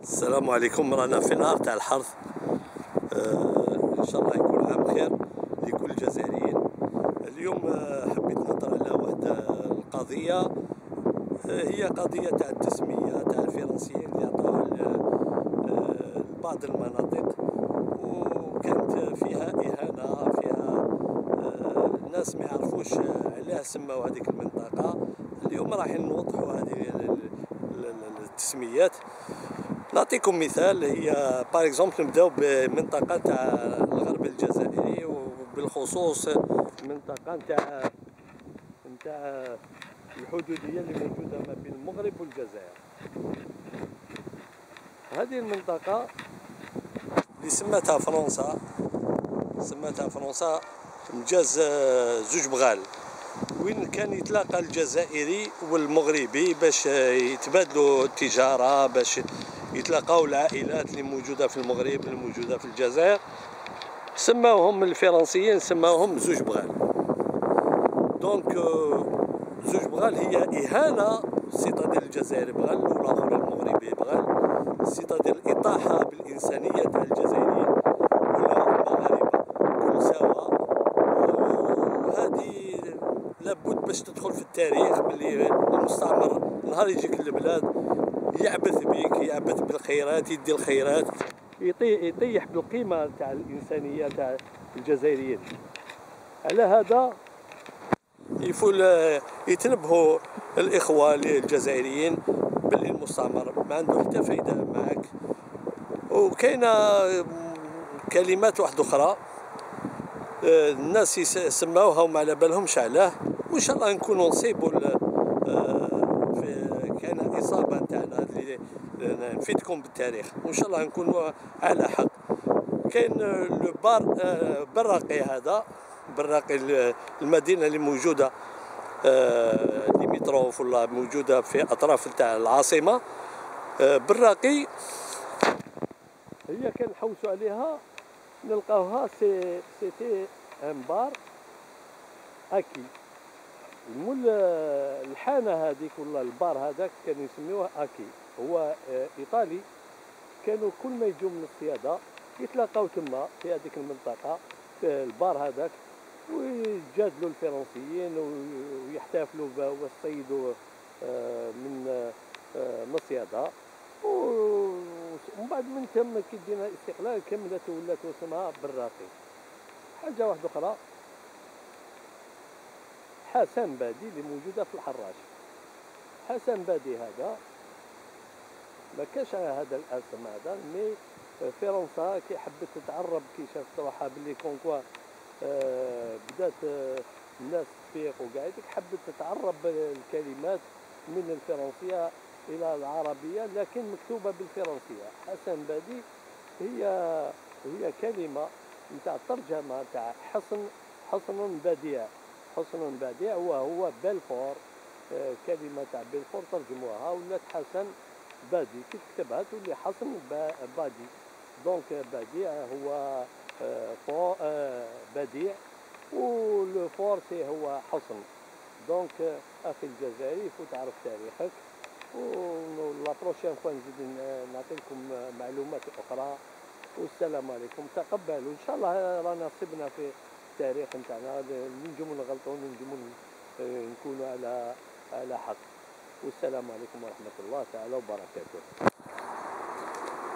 السلام عليكم. رانا في نهار تاع الحرث. ان شاء الله يكون عام خير لكل الجزائريين. اليوم حبيت نهضر على واحد القضيه. هي قضيه تاع التسميه تاع الفرنسيين اللي عطاوها لبعض المناطق، وكانت فيها اهانه، فيها الناس ما يعرفوش علاه سماو هذيك المنطقه. اليوم راح نوضحوا هذه التسميات. نعطيكم مثال. هي باغ اكزومبل نبداو بمنطقه تاع الغرب الجزائري، وبالخصوص المنطقه نتاع الحدوديه اللي موجوده ما بين المغرب والجزائر. هذه المنطقه اللي سماتها فرنسا مجاز زوج بغال، وين كان يتلاقى الجزائري والمغربي باش يتبادلوا التجاره، باش يتلاقاو العائلات اللي موجوده في المغرب اللي موجوده في الجزائر. سماوهم الفرنسيين سماوهم زوج بغال. دونك زوج بغال هي اهانه، سيتادير الجزائري بغال والاخر المغربي بغال، سيتادير الاطاحه بالانسانيه تاع الجزائريين ولا المغاربه كل سوا. وهذه لابد باش تدخل في التاريخ، باللي المستعمر نهار يجيك للبلاد يعبث بك، يعبث بالخيرات، يدي الخيرات، يطيح بالقيمه تاع الانسانيه تاع الجزائريين. على هذا يفول يتنبهوا الاخوه الجزائريين باللي المستعمر ما عنده حتى فايده معك. وكاينه كلمات واحده اخرى الناس سماوها وما على بالهمش علاه، وان شاء الله نكونوا نصيبوا كاين اصابه نتاعنا اللي نفيدكم بالتاريخ، وان شاء الله نكونوا على حق. كاين لو براقي. هذا براقي المدينه اللي موجوده ليميتروف ولا موجوده في اطراف تاع العاصمه. براقي هي كان نحوسوا عليها نلقاوها سيتي ان بار اكي. المول الحانه هذيك ولا البار هذاك كانوا يسميوه اكي، هو ايطالي. كانوا كل ما يجوا من الصياده يتلاقاو تما في هذيك المنطقه في البار هذاك، ويجادلوا الفرنسيين ويحتفلوا ويصيدوا من الصياده. ومن بعد من تم كي دينا الاستقلال كملت ولات اسمها براقي. حاجه واحده اخرى، حسن بادي اللي موجوده في الحراش. حسن بادي هذا ما كاش هذا الاسم هذا، مي فرنسا كي حبت تتعرب، كي شافت روحها باللي كونكوا بدات الناس تفيق وقاعدك، حبت تتعرب الكلمات من الفرنسيه الى العربيه لكن مكتوبه بالفرنسيه. حسن بادي هي كلمه نتاع ترجمه تاع حصن بديع. حصن بديع وهو بلفور. كلمه تاع بلفور ترجموها ولات حسن بادي، كي تكتبها تولي حصن بادي. دونك بديع هو بديع، والفور سي هو حصن. دونك اخي الجزائري يفوت تعرف تاريخك، ولا بروشين فوا نزيد نعطيكم معلومات اخرى. والسلام عليكم. تقبلوا ان شاء الله. رانا صبنا في التاريخ نتاعنا، نجموا نغلطوا، نجموا نكونوا على حق. والسلام عليكم ورحمه الله تعالى وبركاته.